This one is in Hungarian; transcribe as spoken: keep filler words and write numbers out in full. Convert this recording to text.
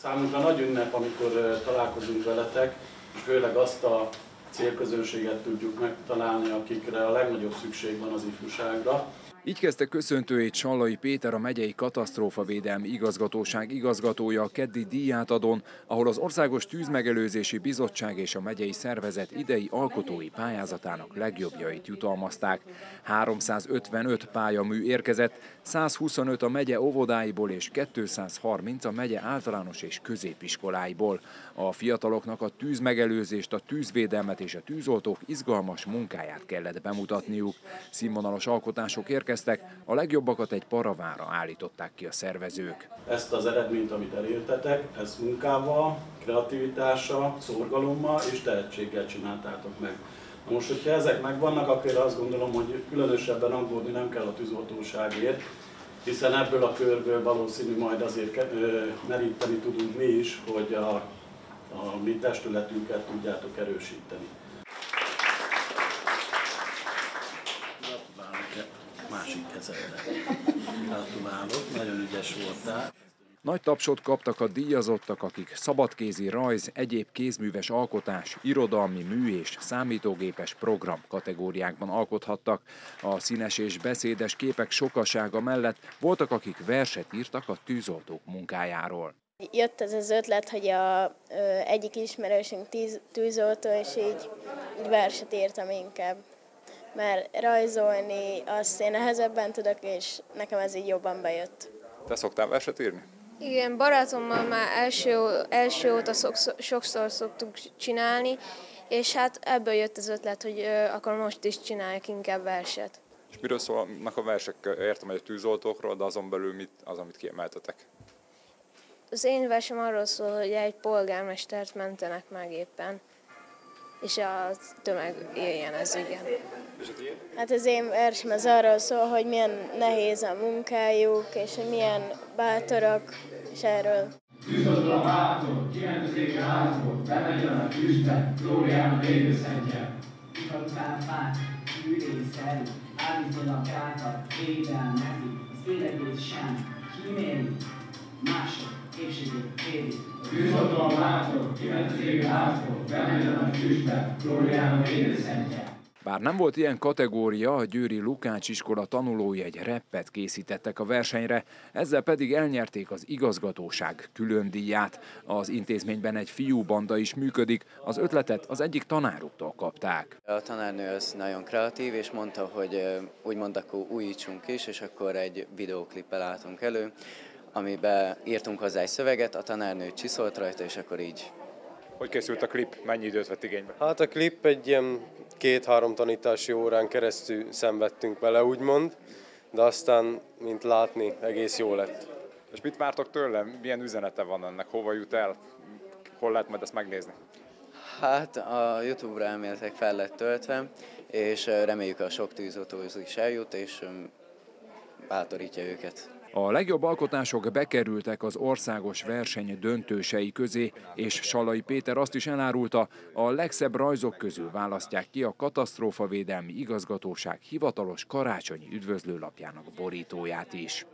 Számunkra nagy ünnep, amikor találkozunk veletek, és főleg azt a célközönséget tudjuk megtalálni, akikre a legnagyobb szükség van az ifjúságra. Így kezdte köszöntőjét Sallai Péter, a megyei katasztrófavédelmi igazgatóság igazgatója a keddi díjátadón, ahol az Országos Tűzmegelőzési Bizottság és a megyei szervezet idei alkotói pályázatának legjobbjait jutalmazták. háromszázötvenöt pályamű érkezett, százhuszonöt a megye óvodáiból és kétszázharminc a megye általános és középiskoláiból. A fiataloknak a tűzmegelőzést, a tűzvédelmet és a tűzoltók izgalmas munkáját kellett bemutatniuk. Színvonalas alkotások érkeztek, a legjobbakat egy paravára állították ki a szervezők. Ezt az eredményt, amit elértetek, ezt munkával, kreativitással, szorgalommal és tehetséggel csináltátok meg. Na most, hogyha ezek megvannak, akkor azt gondolom, hogy különösebben aggódni nem kell a tűzoltóságért, hiszen ebből a körből valószínű majd azért meríteni tudunk mi is, hogy a, a mi testületünket tudjátok erősíteni. Másik kezedre. Gratulálok, nagyon ügyes voltál. Nagy tapsot kaptak a díjazottak, akik szabadkézi rajz, egyéb kézműves alkotás, irodalmi, mű és számítógépes program kategóriákban alkothattak. A színes és beszédes képek sokasága mellett voltak, akik verset írtak a tűzoltók munkájáról. Jött ez az ötlet, hogy a, ö, egyik ismerősünk tíz, tűzoltó, és így, így verset írtam inkább. Mert rajzolni azt én nehezebben tudok, és nekem ez így jobban bejött. Te szoktál verset írni? Igen, barátommal már első, első óta sokszor szoktuk csinálni, és hát ebből jött az ötlet, hogy ö, akkor most is csináljak inkább verset. És miről szólnak a versek? Értem, hogy a tűzoltókról, de azon belül mit, az, amit kiemeltetek? Az én versem arról szól, hogy egy polgármestert mentenek meg éppen, és a tömeg éljen ez, igen. Hát az én versem az arról szól, hogy milyen nehéz a munkájuk, és hogy milyen bátorok, és erről. Tűzoltó a hátul, kiment az égre házból, bemegyen a tűzbe, glóriának védőszentje. Kihagytál fát, űrészel, állítólag kákat, védelmezik, az életét sem, kíméli, mások épségét éri. Tűzoltó a hátul, kiment az égre házból, bemegyen a tűzbe, glóriának védőszentje. Bár nem volt ilyen kategória, a győri Lukács iskola tanulói egy rappet készítettek a versenyre, ezzel pedig elnyerték az igazgatóság külön díját. Az intézményben egy fiúbanda is működik, az ötletet az egyik tanáruktól kapták. A tanárnő az nagyon kreatív, és mondta, hogy úgymond akkor újítsunk is, és akkor egy videóklippel álltunk elő, amiben írtunk hozzá egy szöveget, a tanárnő csiszolt rajta, és akkor így. Hogy készült a klip? Mennyi időt vett igénybe? Hát a klip egy ilyen két-három tanítási órán keresztül szenvedtünk vele, úgymond, de aztán, mint látni, egész jó lett. És mit vártok tőle? Milyen üzenete van ennek? Hova jut el? Hol lehet majd ezt megnézni? Hát a YouTube-ra elméletek fel lett töltve, és reméljük a sok tűzoltóhoz is eljut, és bátorítja őket. A legjobb alkotások bekerültek az országos verseny döntősei közé, és Sallai Péter azt is elárulta, a legszebb rajzok közül választják ki a Katasztrófavédelmi Igazgatóság hivatalos karácsonyi üdvözlőlapjának borítóját is.